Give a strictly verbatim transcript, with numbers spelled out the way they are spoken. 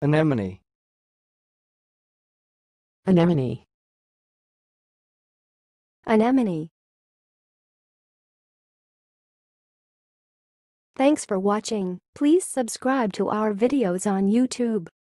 Anemone. Anemone. Anemone. Thanks for watching. Please subscribe to our videos on YouTube.